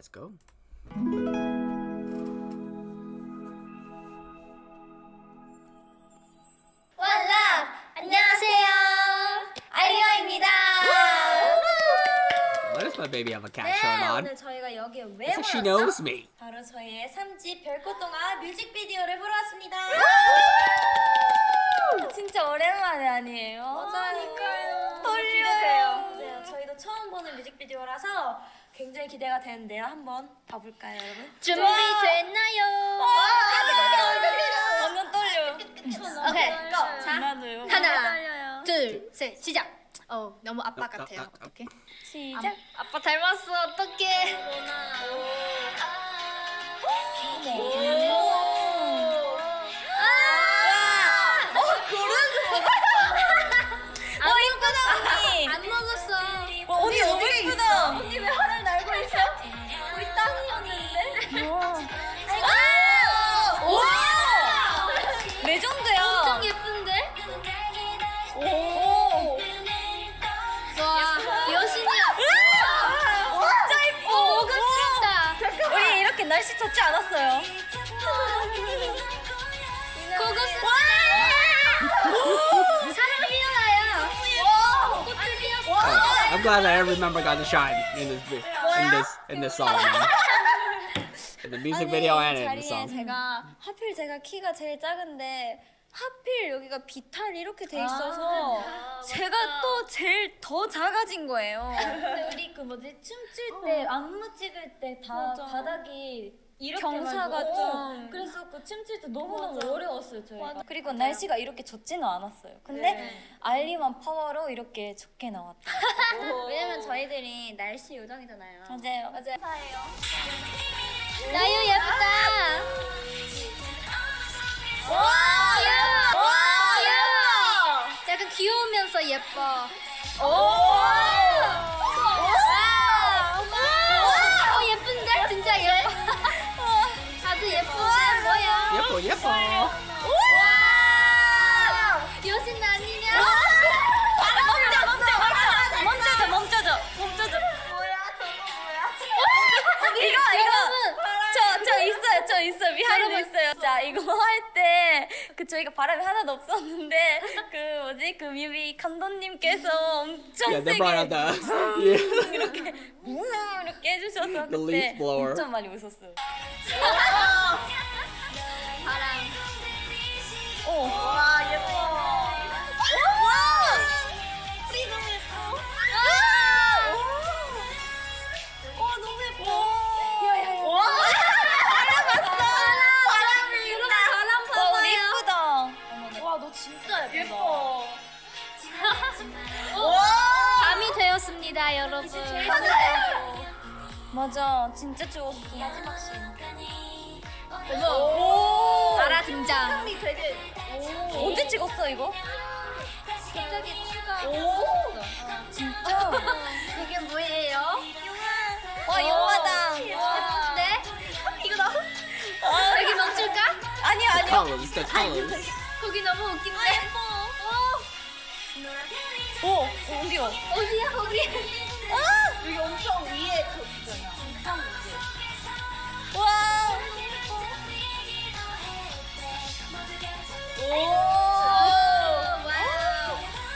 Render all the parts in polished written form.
Let's go. Why does my baby have a cat shirt on? 오늘 저희가 여기에 왜 It's like she knows me. 바로 저희의 3집 별꽃동화 뮤직비디오를 보러 왔습니다. 진짜 오랜만에 아니에요? 맞아니까요. 떨려요. 네, 저희도 처음 보는 뮤직비디오라서 굉장히 기대가 되는데요. 한번 봐볼까요, 여러분? 준비됐나요? 완전 떨려. 오케이, 고! 자, 나도요. 하나, 둘, 셋, 시작. 너무 아빠 같아요. 어떡해? 시작. 아빠 닮았어. 어떡해? 이쁘다 언니. 안 먹었어. 언니 너무 이쁘다. 언니 왜 하늘 날고 있어? 우리 땅이었는데? 레전드야. 엄청 예쁜데? 오. 와, 여신이야. 진짜 이뻐. 고급스럽다. 우리 이렇게 날씨 좋지 않았어요. 고급스럽다. 사랑 피어나요. 꽃을 피었어. I'm glad I remember got to shine in this song. Man. In the music video and in the 자리에 song. 하필 제가 키가 제일 작은데 하필 여기가 비탈이 이렇게 돼 있어서 제가 또 제일 더 작아진 거예요. 근데 우리 그 뭐지 춤출 때 안무 찍을 때 다 바닥이 이렇게 경사가 말고, 좀. 그래서 그 춤출 때 너무너무 어려웠어요 저희가. 그리고 날씨가 이렇게 좋지는 않았어요. 근데 알리만 파워로 이렇게 좋게 나왔다. 왜냐면 저희들이 날씨 요정이잖아요. 맞아요. 감사해요. 나유 예쁘다. 약간 귀여우면서 예뻐. 예쁜데? 진짜 예뻐. 다들 예쁜데 뭐야? 예뻐. 여신 아니냐? 멈춰줘. 뭐야 저거 뭐야? 저 있어요. 비하인드 있어요. 자, 이거 할 때 그 저희가 바람이 하나도 없었는데 그 뮤비 감독님께서 엄청 Yeah, they 세게 brought out the 이렇게 해주셔서 The 그때 leaf blower. 엄청 많이 웃었어요. 바람. 와 예뻐. 우리 너무 예뻐. 너무 예뻐. 바람 우리 예쁘다. 와, 너 진짜 예뻐. 밤이 되었습니다, 여러분. 맞아, 진짜 추웠어. 마지막 씬. 바라 등장. 되게 언제 찍었어 이거? 갑자기 추가. 진짜? 이게 뭐예요? 와 영화다. 예쁜데? 이거 나. 여기 멈출까? 아니야. Colors, the colors. 거기 너무 웃긴데? 어디요? 어디야 거기? 여기 엄청 위에 그 있잖아. 와. 와우.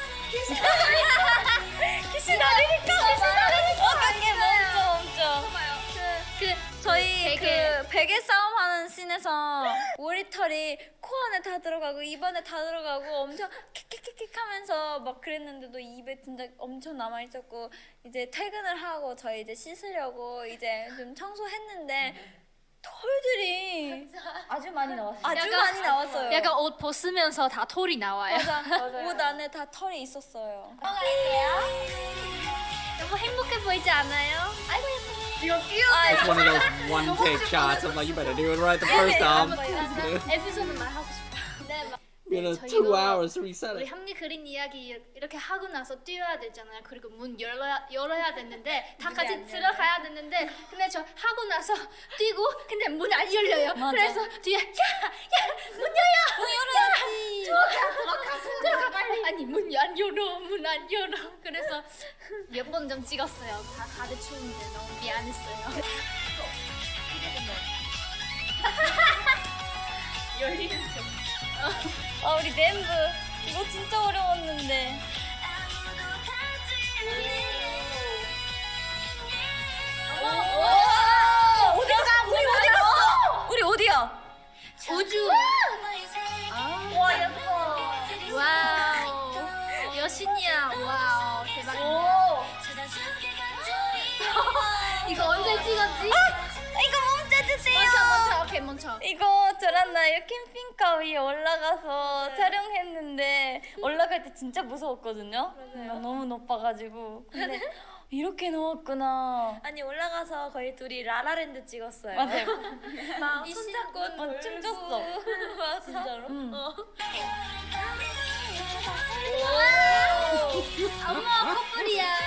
키스 나르니까. 어떻게 멈춰. 저희 그 베개 싸움 하는 씬에서 오리털이 코 안에 다 들어가고 입 안에 다 들어가고 엄청 킥킥킥킥 하면서 막 그랬는데도 입에 진짜 엄청 남아 있었고 이제 퇴근을 하고 저희 이제 씻으려고 이제 좀 청소했는데 털들이 아주 많이 나왔어요. 아주 많이 나왔어요. 약간 옷 벗으면서 다 털이 나와요. 맞아. 옷 안에 다 털이 있었어요. 너무 행복해 보이지 않아요? 아이고 예뻐. It's one of those one take shots. I'm like, you better do it right the first time. 에피소드 말하고 싶어. 네, You know, 2 hours, reset 우리 it. 합리 그린 이야기 이렇게 하고 나서 뛰어야 되잖아요. 그리고 문 열어야 됐는데 다 같이 들어가야 됐는데 근데 저 하고 나서 뛰고 근데 문 안 열려요. 맞아. 그래서 뒤에 문 열어야지. 들어가 빨리. 아니 문 안 열어. 그래서 몇 번 좀 찍었어요. 다들 추운데 너무 미안했어요. 아 우리 멤버 이거 진짜 어려웠는데. 어디 갔어? 우리 어디 갔어? 우리 어디야? 우주. 와 예뻐. 와우. 여신이야. 와우. 대박. 이거 언제 찍었지? 이거 멈춰주세요. 먼저. 오케이, 먼저. 이거 저랑 나요 캠핑카 위에 올라가서 촬영했는데 올라갈 때 진짜 무서웠거든요. 나 너무 높아가지고. 근데 이렇게 나왔구나. 아니 올라가서 거의 둘이 라라랜드 찍었어요. 맞아요. 막 손잡고 춤췄어. 맞아. 진짜로? 엄마 커플이야.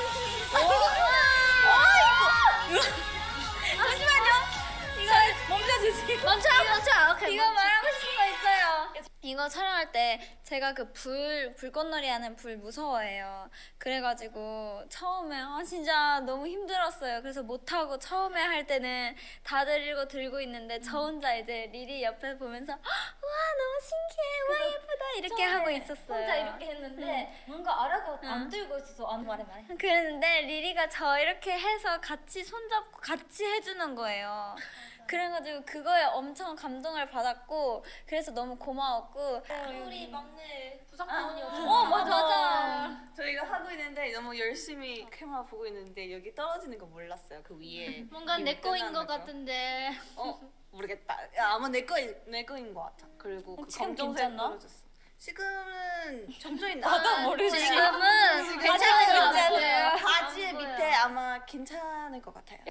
잠시만요. 이거 멈춰주세요. 먼저. 오케이. 이거 말하고 싶은 거 있어요. 이거 촬영할 때 제가 그 불꽃놀이 하는 불 무서워해요. 그래가지고 처음에 진짜 너무 힘들었어요. 그래서 못하고 처음에 할 때는 다들 이거 들고 있는데 저 혼자 이제 리리 옆에 보면서 와 너무 신기해, 와 예쁘다 이렇게 하고 있었어요. 혼자 이렇게 했는데 뭔가 아라가 안 들고 있어서 안 말해. 그랬는데 리리가 저 이렇게 해서 같이 손잡고 같이 해주는 거예요. 그래가지고 그거에 엄청 감동을 받았고 그래서 너무 고마웠고 우리 막내 부상타운이었죠. 맞아. 저희가 하고 있는데 너무 열심히 카메라 보고 있는데 여기 떨어지는 거 몰랐어요. 그 위에. 뭔가 내 거인 것 같은데. 모르겠다. 아마 내 거인 것 같아. 그리고 그 지금 검정색 괜찮나? 떨어졌어. 지금은 점점 나도 모르지. 지금은 괜찮아요. 바지 밑에 아마 괜찮을 것 같아요.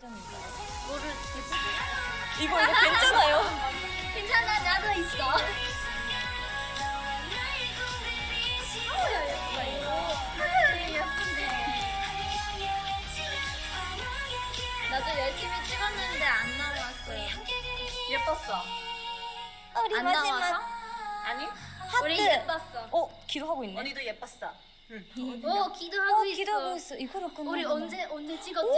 이거 괜찮아요? 괜찮아, 나도 있어. 나도 열심히 찍었는데 안 나왔어요. 예뻤어. 우리 안 마지막 나와서? 아니? 하트. 우리 예뻤어. 기도하고 있네. 언니도 예뻤어. 오, 기도하고 있어. 기도하고 있어. 이거로 끝나. 우리 언제 찍었지?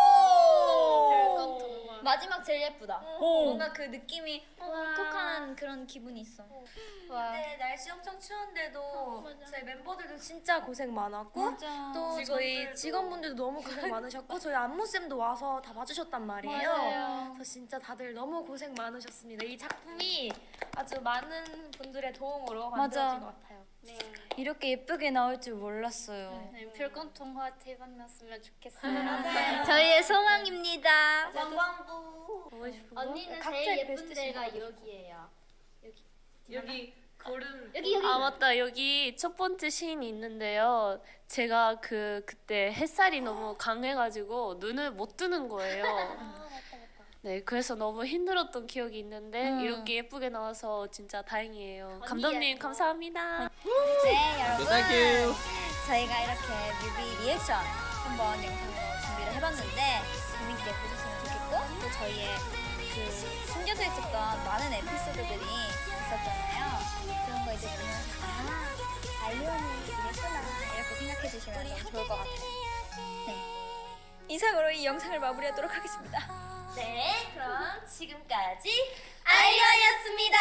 마지막 제일 예쁘다. 뭔가 그 느낌이 와. 울컥하는 그런 기분이 있어. 와. 근데 날씨 엄청 추운데도 저희 멤버들도 진짜 고생 많았고 맞아. 또 저희 직원분들도 너무 고생 많으셨고 저희 안무쌤도 와서 다 봐주셨단 말이에요. 맞아요. 그래서 진짜 다들 너무 고생 많으셨습니다. 이 작품이 아주 많은 분들의 도움으로 맞아. 만들어진 것 같아요. 네. 이렇게 예쁘게 나올 줄 몰랐어요. 네, 별건 통화 대박 났으면 좋겠어요. 저희의 소망입니다. 왕왕부. 언니는 각자의 제일 예쁜 베스트 데가 신고 여기예요. 여기 고름. 여기. 아 맞다, 여기 첫 번째 시인이 있는데요. 제가 그때 햇살이 너무 강해가지고 눈을 못 뜨는 거예요. 네, 그래서 너무 힘들었던 기억이 있는데 이렇게 예쁘게 나와서 진짜 다행이에요. 감독님 감사합니다. 네, 여러분. Thank you. 저희가 이렇게 뮤비 리액션 한번 영상으로 준비를 해봤는데 재밌게 보셨으면 좋겠고 또 저희의 그 숨겨져 있었던 많은 에피소드들이 있었잖아요. 그런 거 이제 보면 알리언이 이랬구나 이렇게 생각해 주시면 너무 좋을 것 같아요. 네. 이상으로 이 영상을 마무리하도록 하겠습니다. 네, 그럼 지금까지 아이언이었습니다.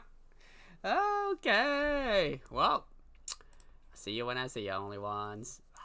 Okay. Well, see you when I see you, only ones.